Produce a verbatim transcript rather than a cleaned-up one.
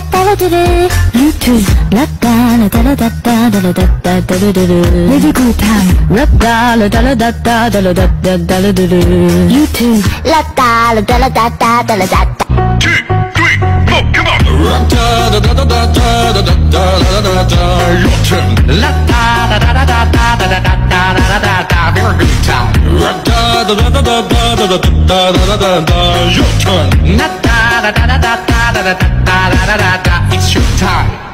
タラドゥル YouTube ラッタラダラダッタダラダッタダルドゥル レディグータイムラッタラダラダッタダラダッタダルドゥル YouTube ラッタラダラダッタダラダッタ two, three, four, come on! Da da da da da da da da da da da. Your turn. La da da da da da da da da da da da da. Very good time. Da da da da da da da da da da da da. Your turn. La da da da da da da da da da da da da. It's your time.